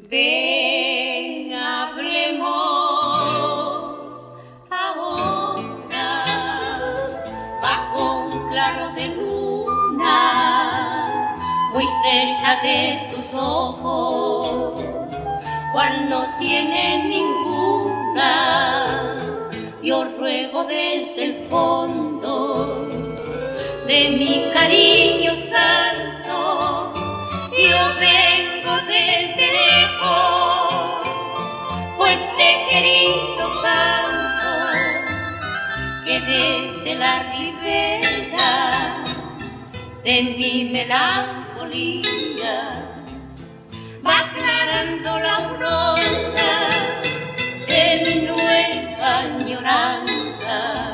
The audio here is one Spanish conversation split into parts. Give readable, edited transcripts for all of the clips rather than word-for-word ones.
Ven, hablemos ahora, bajo un claro de luna, muy cerca de tus ojos, cual no tiene ninguna. Yo ruego desde el fondo de mi cariño santo, yo vengo desde lejos, pues te he querido tanto, que desde la ribera de mi melancolía va aclarando la aurora de mi nueva añoranza.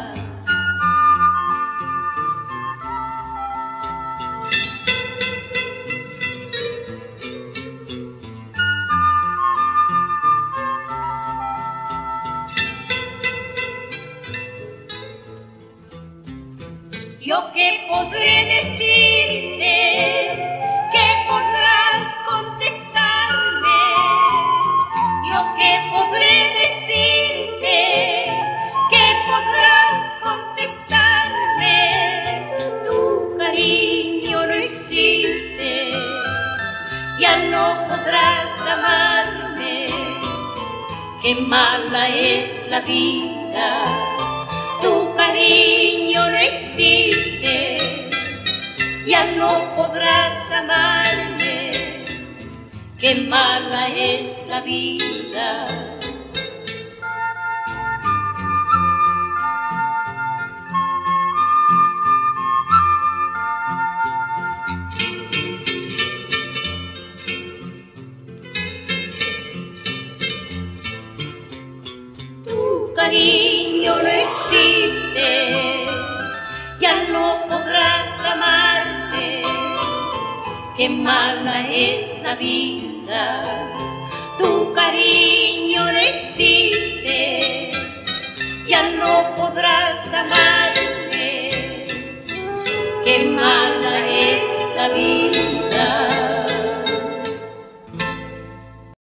Yo qué podré decirte, qué podrás contestarme. Yo qué podré decirte, qué podrás contestarme. Tu cariño no existe, ya no podrás amarme. Qué mala es la vida, tu cariño no existe, ya no podrás amarme. Qué mala es la vida. Tu cariño no existe, ya no podrás amarme. Qué mala es la vida, tu cariño no existe.